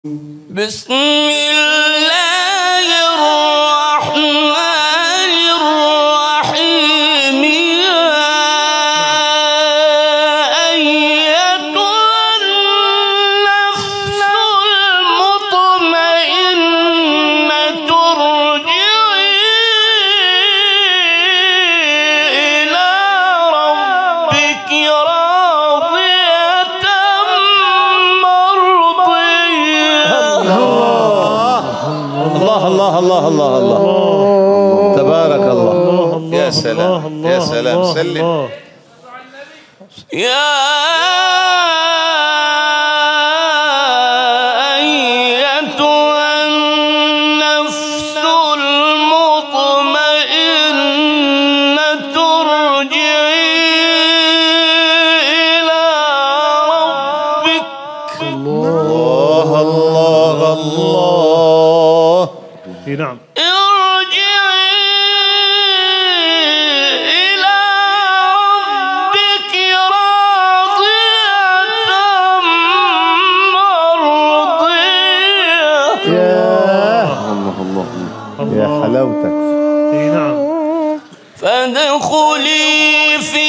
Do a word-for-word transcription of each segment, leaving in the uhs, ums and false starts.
بسم الله الرحمن الرحيم يا أيتها النفس المطمئنة ارجعي إلى ربك راضية مرضية. الله الله الله الله الله تبارك الله. يا سلام يا سلام. سلم يا أيتها النفس المطمئنة ارجعي إلى ربك. الله الله الله. نعم. ارجعي إلى ربك راضية مرضية. يا الله الله يا حلاوتك. نعم. فادخلي في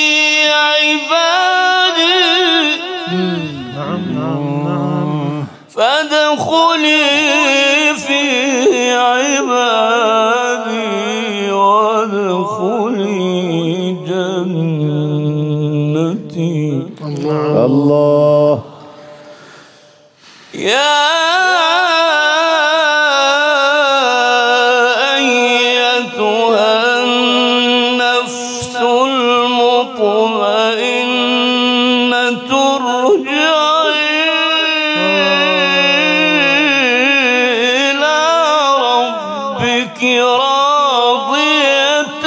عبادي. نعم نعم نعم. فادخلي في عبادي وادخلي جنتي. الله. يا أيتها النفس المطمئنة ارجعي إلى ربك راضية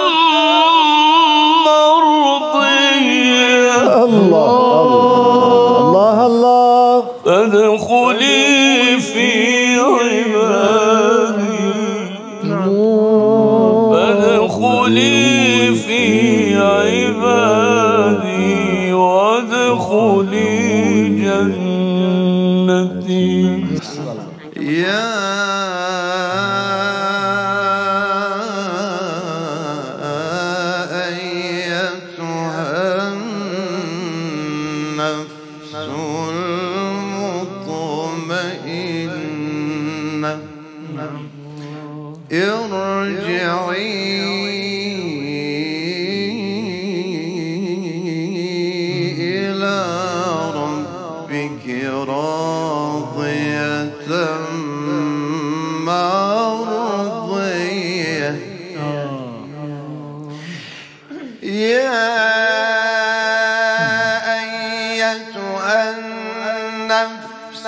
مرضية. الله الله الله. فادخلي في عبادي. فادخلي في عبادي وادخلي جنتي. يا أيتها النفس المطمئنة ارجعي إلى ربك راضية مرضية. يا أيتها النفس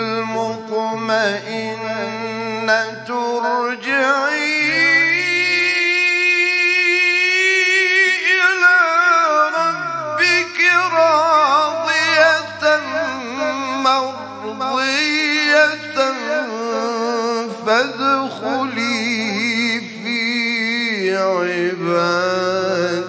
المطمئنة ارجعي إلى ربك راضية مرضية فادخلي في عبادي